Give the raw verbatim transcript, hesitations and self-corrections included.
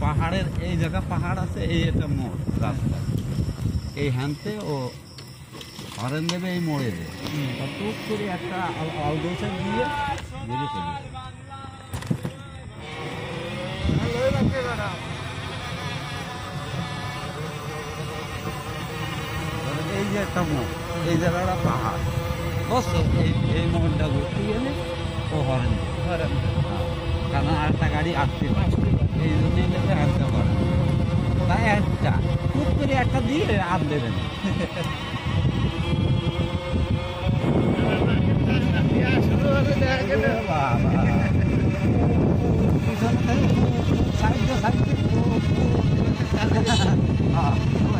পাহাড়ের এই জায়গা পাহাড় আছে, এই একটা মোড় রাস্তা, এই হ্যান্তে ও হরেন দেবে, এই মোড়ে দেবে, টুক করে একটা আলদোসা দিয়ে বেরিয়ে চলে যাবে। এই যে একটা মোড়, এই জায়গাটা পাহাড়, বুঝছো? এই এই মোড়টা ঘুরতে গেলে ও হরেন হরেন কারণ আরেকটা গাড়ি আসতে পারে, এই জন্যই নেবে আরেকটা হরেন, তাই একটা টুক করে একটা দিয়ে আর দেবেন। পিছনে